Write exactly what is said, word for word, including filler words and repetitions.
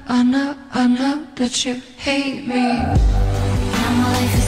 I know, I know that you hate me. Now my life is